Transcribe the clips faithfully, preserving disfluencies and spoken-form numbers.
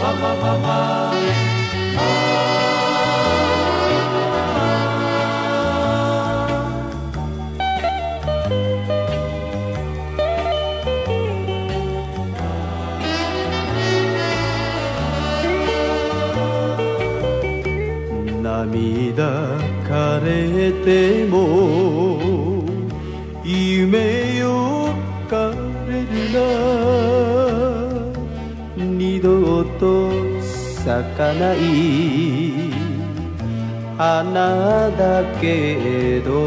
涙枯れても夢よ枯れるな、二度と咲かない花だけど、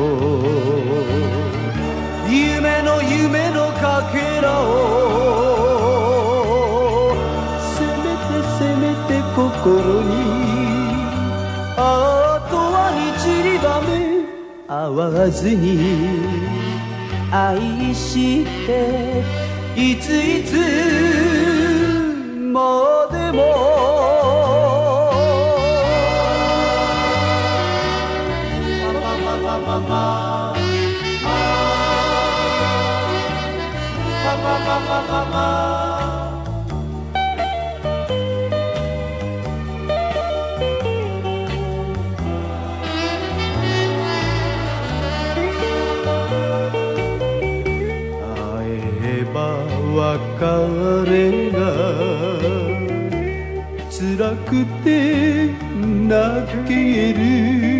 夢の夢のかけらをせめてせめて心にあとはに散りばめ合わずに愛していついつまでも別れが辛くて泣ける、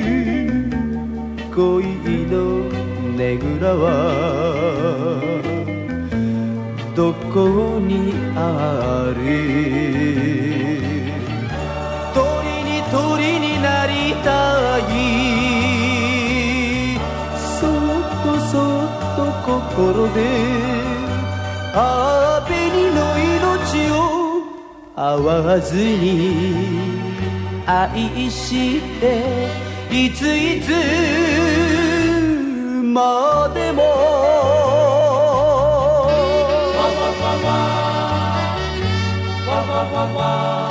恋のねぐらはどこにある、鳥に鳥になりたい、そっとそっと心であべにの命を合わずに愛していついつまでもわわわわわわわわ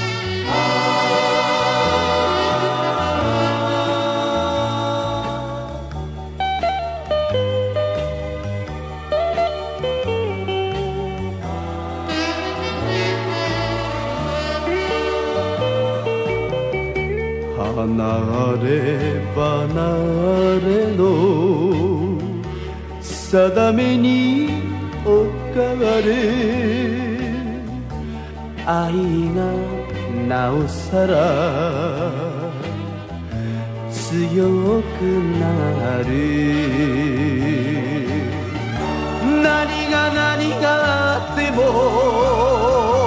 離れ離れの定めに置かれ、愛がなおさら強くなる、何が何があっても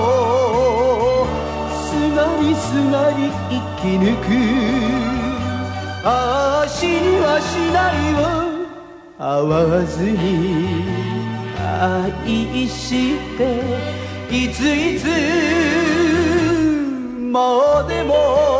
すがりすがり生き抜く、ああ死にはしないわ会わずに愛していついつまでも